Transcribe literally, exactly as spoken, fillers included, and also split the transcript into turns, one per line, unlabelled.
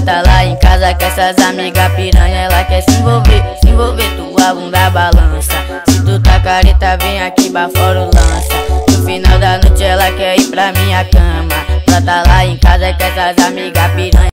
Brota lá em casa com essas amigas piranha. Ela quer se envolver, se envolver, tua bunda balança. Se tu tá careta, vem aqui pra fora o lança. No final da noite ela quer ir pra minha cama. Brota lá em casa com essas amigas piranha.